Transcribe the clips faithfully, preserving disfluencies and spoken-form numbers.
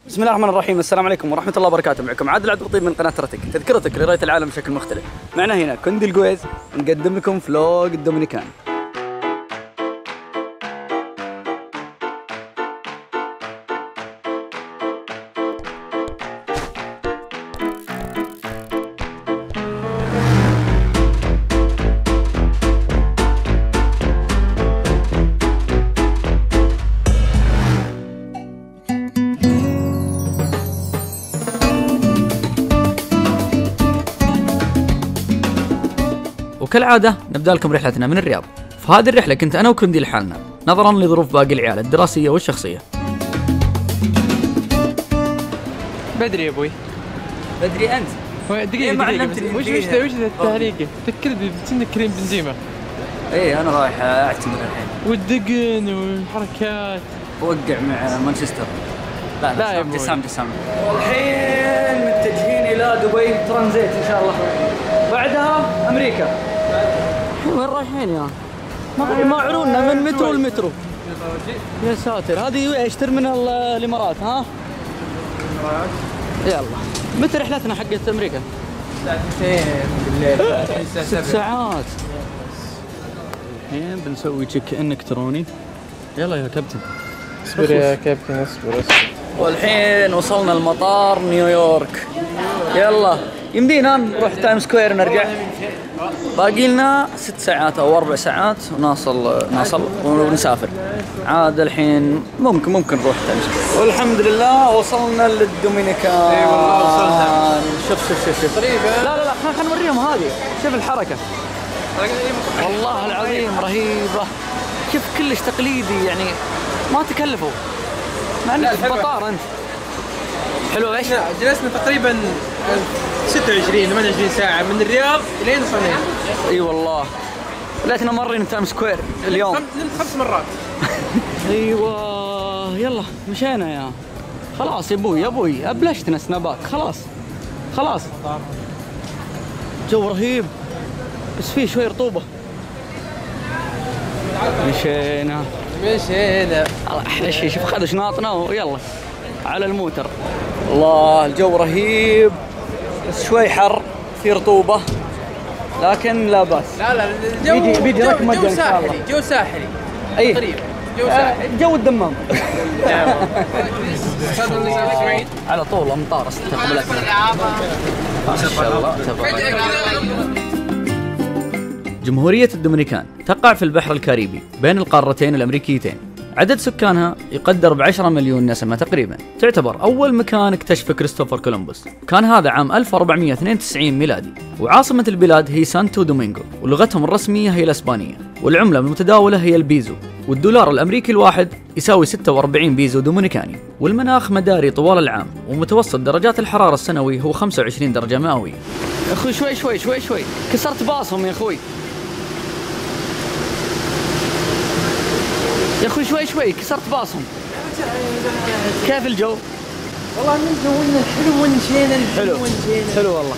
بسم الله الرحمن الرحيم. السلام عليكم ورحمة الله وبركاته. معكم عادل عبد اللطيف من قناة رتك، تذكرتك لرؤية العالم بشكل مختلف. معنا هنا كندي القويز نقدم لكم فلوق الدومينيكان. وكالعادة نبدأ لكم رحلتنا من الرياض. في هذه الرحلة كنت أنا وكندي لحالنا نظرا لظروف باقي العيال الدراسية والشخصية. بدري يا ابوي. بدري أنت؟ دقيقة دقيقة وش وش وش التعليقة؟ تذكرني بسن كريم بنزيما. إيه أنا رايح أعتمر الحين. والدقن والحركات. وقع مع مانشستر. لا لا يا جسام جسام. والحين متجهين إلى دبي ترانزيت إن شاء الله. بعدها أمريكا. وين رايحين يا؟ ما ما عرونا من مترو لمترو. يا ساتر هذه ايش ترمينال الإمارات ها؟ الإمارات. يلا. متى رحلتنا حقت أمريكا؟ ساعتين بالليل. ست ساعات. الحين بنسوي تشيك إن إلكتروني. يلا يا كابتن. اصبر يا كابتن اصبر اصبر. والحين وصلنا المطار نيويورك. يلا يمدينا نروح تايم سكوير نرجع. باقي لنا ست ساعات او اربع ساعات ونوصل نوصل ونسافر. عاد الحين ممكن ممكن نروح تايم سكوير. والحمد لله وصلنا للدومينيكان. اي والله وصلنا. شوف شوف شوف شوف. لا لا لا خلينا نوريهم هذه. شوف الحركة. والله العظيم رهيبة. شوف كلش تقليدي يعني ما تكلفوا. مع انك في المطار انت. حلو ايش؟ جلسنا تقريبا ستة وعشرين ثمانية وعشرين ساعة من الرياض لين صنعاء. اي والله. ليتنا مرينا تايم سكوير اليوم. نمت خمس مرات. ايوه يلا مشينا يا خلاص يا ابوي يا ابوي ابلشتنا سنابات خلاص خلاص. جو رهيب بس فيه شوي رطوبة. مشينا مشينا. احلى شيء شوف خذ شناطنا ويلا على الموتر. الله الجو رهيب بس شوي حر في رطوبة لكن لا بأس. لا لا الجو بيجي بيجي ركمة جو ساحلي جو ساحلي. اي تقريبا جو ساحلي. جو الدمام. على طول امطار استقبلتنا. ما شاء الله تبارك. جمهورية الدومينيكان تقع في البحر الكاريبي بين القارتين الأمريكيتين. عدد سكانها يقدر بعشرة مليون نسمة تقريبا. تعتبر أول مكان اكتشف كريستوفر كولومبوس. كان هذا عام ألف وأربعمئة واثنين وتسعين ميلادي. وعاصمة البلاد هي سانتو دومينغو. ولغتهم الرسمية هي الإسبانية. والعملة المتداولة هي البيزو. والدولار الأمريكي الواحد يساوي ستة وأربعين بيزو دومينيكاني. والمناخ مداري طوال العام. ومتوسط درجات الحرارة السنوي هو خمسة وعشرين درجة مئوية. يا أخوي شوي شوي شوي شوي كسرت باصهم يا أخوي. يا اخوي شوي شوي كسرت باصهم. كيف الجو؟ والله من جونا حلو ونشينا. حلو حلو والله.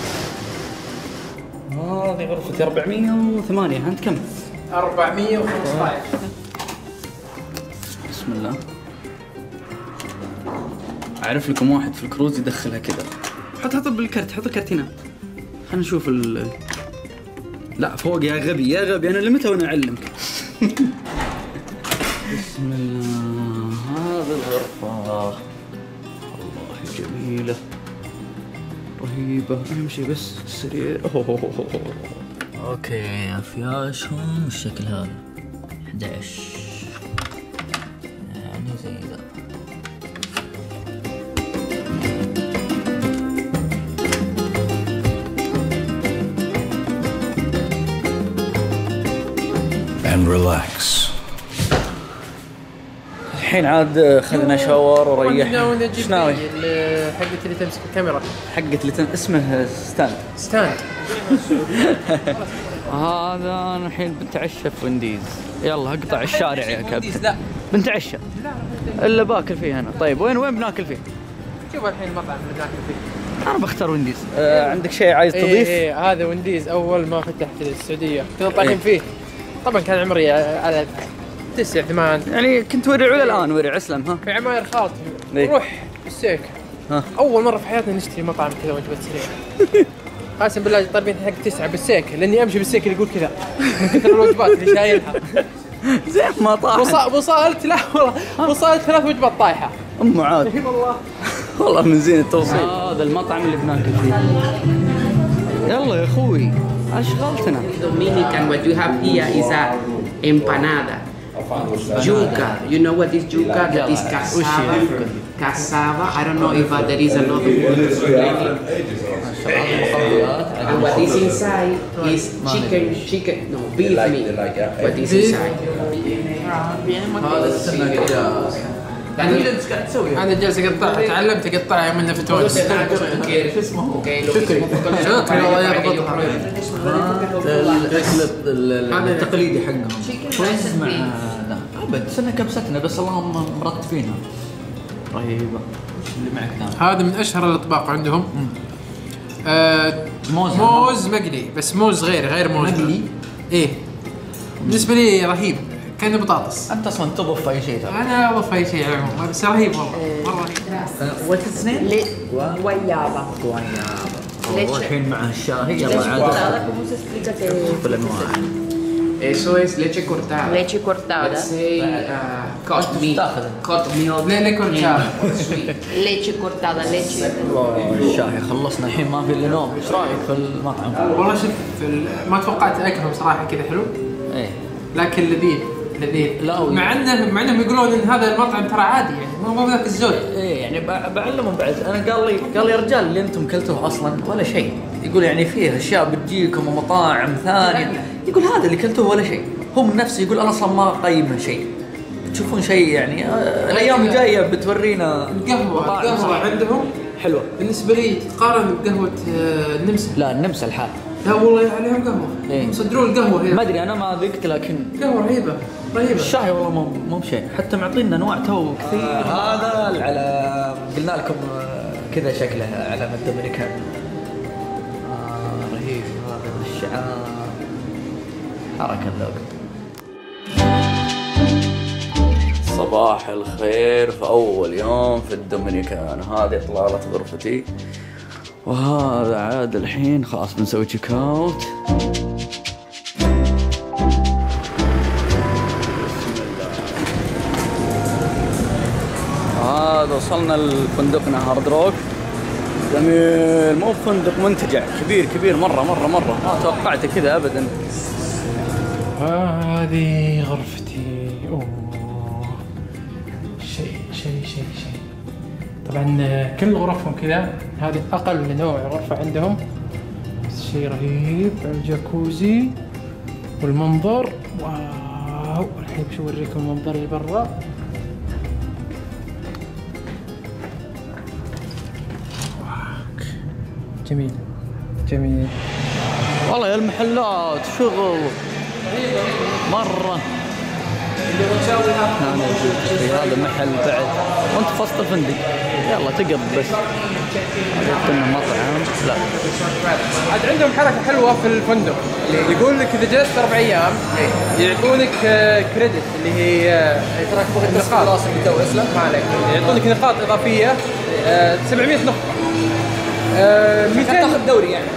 هذه غرفتي أربعمئة وثمانية. انت كم؟ أربعمئة وخمسة عشر. بسم الله. اعرف لكم واحد في الكروز يدخلها كذا. حط حط بالكرت حط الكرت هنا. خلينا نشوف ال لا فوق يا غبي يا غبي انا لمتى وانا اعلمك. بسم الله. هذه الغرفة والله جميلة رهيبة. أهم شيء بس السرير. أوه. أوكي أفياشهم بالشكل هذا أحد عشر يعني زي ذا. And relax. الحين عاد خذنا شاور وريحنا. ايش ناوي؟ حقت اللي تمسك الكاميرا. حقت اللي تم... اسمه ستاند. ستاند. هذا أنا الحين بنتعشى في وينديز. يلا اقطع الشارع يا كابتن. لا بنتعشى. الا باكل فيه انا. طيب وين وين بناكل فيه؟ شوف الحين المطعم اللي بناكل فيه. انا بختار وينديز. آه عندك شيء عايز تضيف؟ ايه, إيه هذا وينديز اول ما فتحت السعودية كنا طالعين فيه. طبعا كان عمري على تسع ثمان. يعني كنت ورع ولا الان ورع اسلم ها؟ في عماير خالتي. إيه؟ روح بالسيك. ها. اول مره في حياتنا نشتري مطعم كذا وجبه سريعه. قاسم بالله طالبين حق تسعه بالسيك لاني امشي بالسيك اللي يقول كذا من كثر الوجبات اللي شايلها. زين ما طاح. وص- وصلت لا والله وصلت ثلاث وجبات طايحه. ام عاد. اي والله. والله من زين التوصيل. هذا المطعم اللي بناكل فيه. يلا يا اخوي اشغلتنا. Dominican, what you have here is a empanada. Yuca, you know what is yuca? That is cassava. Cassava. I don't know if uh, there is another word for it. And what is inside is chicken, chicken, no, beef meat. What is inside? هذا السمك جاز. يعني اللي انت قاعد تسوي انا جالس اقطعها تعلمت اقطعها منه في تونس. شو اسمه؟ شكري شكري والله يربطها. الاكل التقليدي حقهم. رز مع لا ابد سنه كبستنا بس اللهم مرتبينها. رهيبه. وش اللي معك ثاني؟ هذا من اشهر الاطباق عندهم. آه موز موز مقلي بس موز غير غير موز مقلي. ايه بالنسبه لي رهيب كأنه بطاطس. انت اصلا تضف اي شيء ترى. انا اضيف اي شيء على العموم بس رهيب والله مره رهيب. وات اثنين؟ Guayaba. والله الحين مع الشاهي يلا Leche عاد. cortada, ¿cómo se explica que في الانواع. Eso es leche cortada. leche cortada? Let's say uh, cut meat. تاخذ. Cut milk. لا لا كورتشا. Leche cortada, leche. والله الشاهي خلصنا الحين ما في الا نوم. ايش رايك في المطعم؟ والله شوف ما توقعت اكلهم صراحه كذا حلو ايه لكن لذيذ لذيذ. لا مع انه مع انهم يقولون ان هذا المطعم ترى عادي يعني مو مو ذاك الزود. ايه يعني ب- بعلمهم بعد. انا قال لي قال لي يا رجال اللي انتم كلتوه اصلا ولا شيء. يقول يعني فيه اشياء بتجيكم ومطاعم ثانيه. يقول هذا اللي كلتوه ولا شيء. هم نفسه يقول انا اصلا ما قيمه شيء. تشوفون شيء يعني آه، الايام الجايه بتورينا القهوه مطاعم القهوه صراحة عندهم حلوه. بالنسبه لي تتقارن بقهوه آه، النمسا. لا النمسا الحال لا والله عليهم قهوه. إيه. يصدرون القهوه هنا. ما ادري انا ما ذقت لكن قهوه رهيبه رهيبه. الشاي والله مو مو بشيء. حتى معطينا انواع تو كثير. هذا العلم قلنا لكم آه، كذا شكله علم الدومينيكان. آه رهيب هذا الشعار حركه اللوجو. صباح الخير في اول يوم في الدومينيكان. هذه اطلاله غرفتي وهذا عاد الحين خلاص بنسوي تشيك اوت. هذا وصلنا لفندقنا هارد روك. جميل مو فندق منتجع كبير كبير مره مره مره ما توقعت كذا ابدا. هذه غرفتي. اوه شيء شيء شيء شيء. طبعا كل غرفهم كذا هذه اقل نوع غرفه عندهم بس شيء رهيب. الجاكوزي والمنظر واو. الحين بشو اوريكم المنظر اللي برا. جميل جميل والله يا المحلات شغل مرة. أنا في هذا المحل بعد وانت في وسط الفندق يلا تقض بس. كنا مطعم لا عاد عندهم حركه حلوه في الفندق يقول لك اذا جلست اربع ايام يعطونك كريدت اللي هي تراك نقاط راسك تو اسلم ما عليك. يعطونك نقاط اضافيه سبعمية نقطه. مئتين تاخذ دوري يعني.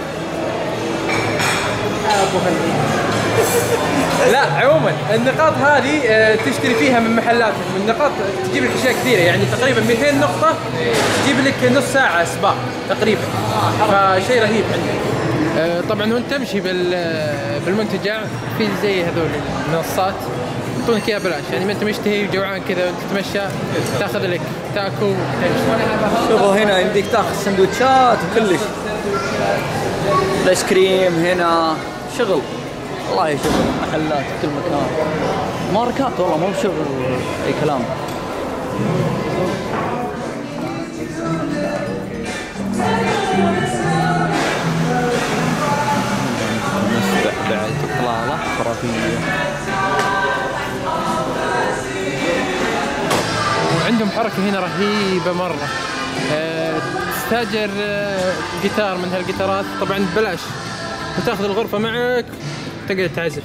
ابو هندي. لا عموما النقاط هذه تشتري فيها من محلات من نقاط تجيب لك اشياء كثيره يعني تقريبا مئتين نقطه تجيب لك نص ساعه سباق تقريبا. فشيء رهيب عندك. طبعا وانت تمشي بالمنتجع في زي هذول المنصات يعطونك اياها بلاش يعني ما انت مشتهي وجوعان كذا وانت تتمشى تاخذ لك تاكو وتمشي. شوفوا هنا يمديك تاخذ سندوتشات وكلش. الايس كريم هنا شغل والله شغل. محلات في كل مكان ماركات والله مو بشغل اي كلام. نسبح بعد اطلاله خرافيه. وعندهم حركه هنا رهيبه مره. أه تستاجر أه جيتار من هالجيتارات طبعا ببلاش وتاخذ الغرفه معك تقدر تعزف.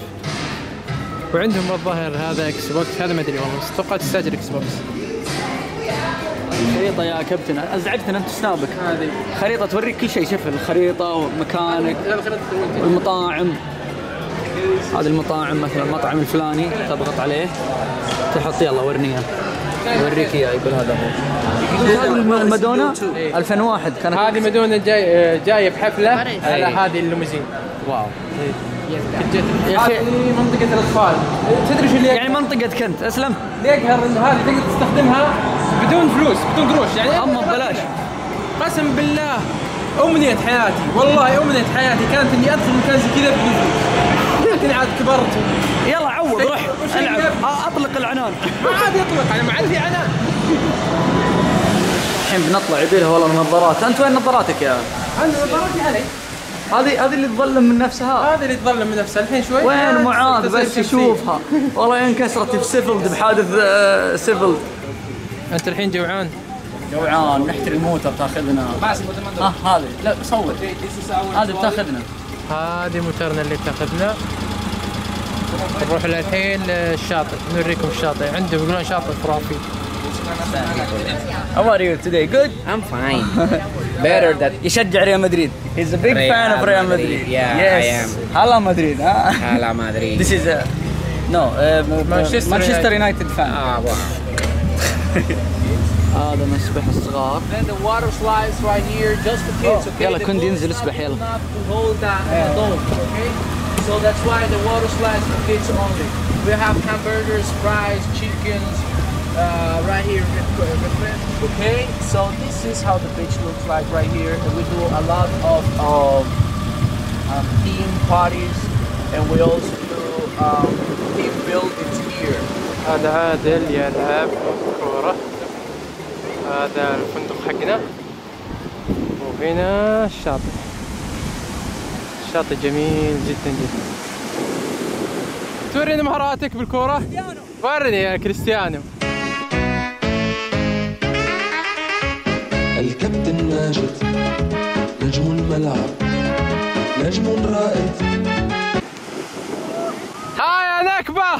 وعندهم الظاهر هذا اكس بوكس هذا ما ادري والله بس توقعت تستاجر اكس بوكس. خريطة يا كابتن، ازعجتنا انت سنابك. هذه خريطة توريك كل شيء، شوف الخريطة ومكانك والمطاعم. هذه المطاعم مثلا المطعم الفلاني تضغط عليه تحط يلا ورني اياه، يوريك اياه يقول هذا هو. هذه المادونا ألفين وواحد كانت. هذه مادونا جاي جايه بحفله على هذه الليموزين. واو يا اخي منطقه الاطفال. تدري شو اللي يعني منطقة كنت اسلم اللي يقهر انه هذه تقدر تستخدمها بدون فلوس بدون قروش يعني اما ببلاش. قسم بالله امنيه حياتي، والله امنيه حياتي كانت اني ادخل مكان زي كذا بدون فلوس، لكن عاد كبرت. يلا عوض روح العب. آه اطلق العنان. ما عاد يطلق، انا ما عاد في عنان. الحين بنطلع يبيلها والله النظارات. انت وين نظاراتك يا؟ انا نظارتي علي. هذه هذه اللي تظلم من نفسها. هذه اللي تظلم من نفسها الحين شوي. وين معاذ بس يشوفها والله انكسرت في سيفلد بحادث آه سيفلد. انت الحين جوعان؟ جوعان نحتري الموتر تاخذنا. ها هذه لا صور هذه بتاخذنا. هذه موترنا اللي تاخذنا. نروح الحين للشاطئ نوريكم الشاطئ. عنده يقولون شاطئ خرافي. How are you today? Good? I'm fine. Better that يشجع ريال مدريد. He's a big Real fan of Real Madrid. Madrid. Yeah, yes. I am. هلا مدريد ها. Hala Madrid. This is a no uh, Manchester Manchester United fan. Ah, wow. هذا مسبح الصغار. Then the water slides right here just for kids, okay? يلا The كنت boat ينزل is اسبح not يلا. big enough to hold that adult, okay? So that's why the water slides for kids only. We have hamburgers, fries, chickens, uh, right here, okay? So this is how the beach looks like right here. And we do a lot of um, um, theme parties, and we also do um, team buildings here. هذا عادل يلعب كورة. هذا الفندق حقنا وهنا الشاطئ. الشاطئ جميل جدا جدا. تورينا مهاراتك بالكورة؟ ورني يا كريستيانو. الكابتن ماجد نجم الملعب نجم رائد. ها يا نكبة.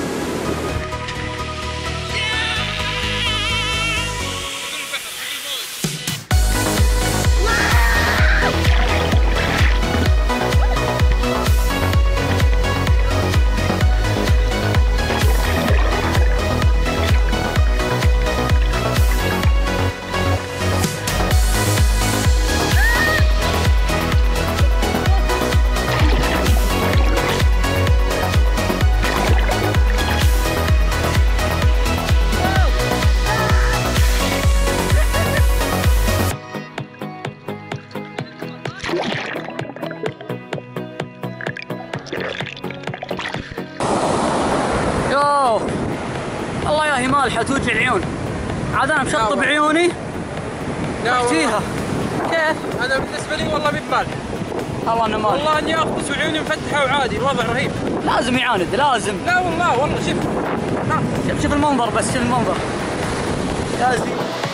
يوه والله يا هي مالحة توجع العيون. عاد انا مشطب عيوني احكيها. كيف؟ انا بالنسبة لي والله مي بمالح. والله انه مالح. والله اني اغطس وعيوني مفتحة وعادي الوضع رهيب. لازم يعاند لازم. لا والله والله شوف. شوف شوف المنظر بس شوف المنظر. يا زين.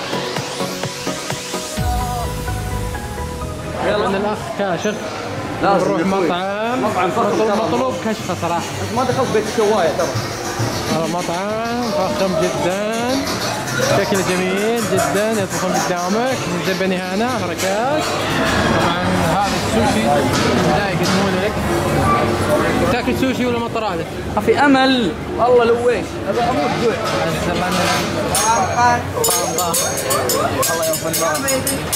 يلا انا الاخ كاشف. لازم نروح يا أخوي. مطعم. مطعم فخم ترى. مطلوب كشخة صراحة. انت ما دخلت بيت الشواية ترى. هذا مطعم فخم جدا، شكله جميل جدا، يطبخون قدامك من زبني هنا حركات. طبعا هذا السوشي لا يقدمونه لك. تاكل سوشي ولا مطرانه؟ ما في امل والله لويش ابى اموت جوع. والله يا فنان.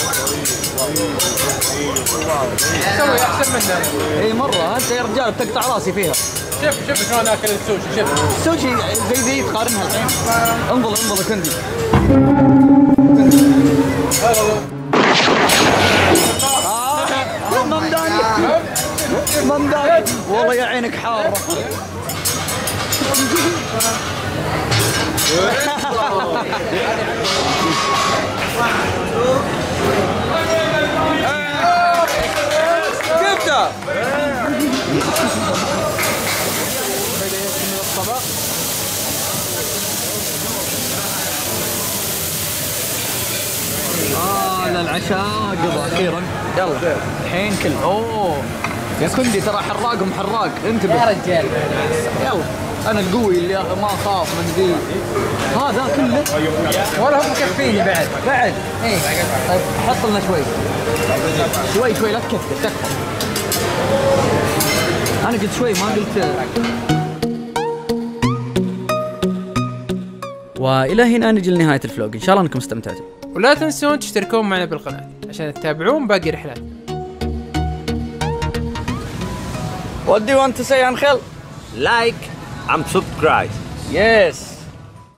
سوي احسن منه. اي مره انت يا رجال بتقطع راسي فيها. شوف شوف شلون اكل السوشي. شوف السوشي زي ذي تقارنها الحين. انظر انظر كندي. آه ممداني ممداني والله يا عينك حارة. جبته. هذا العشاء قضى اخيرا. يلا الحين كل اوه يا كندي ترى حراق ام حراق انتبه يا رجال يلا انا القوي اللي ما اخاف من ذي. هذا كله والله هم مكفيني بعد. بعد. ايه طيب حط لنا شوي شوي شوي لا تكثر تكفى. انا قلت شوي ما قلت. والى هنا نجي لنهايه الفلوج، ان شاء الله انكم استمتعتوا، ولا تنسون تشتركون معنا بالقناه عشان تتابعون باقي رحلات. What do you want to say, Angel? Like and subscribe. Yes.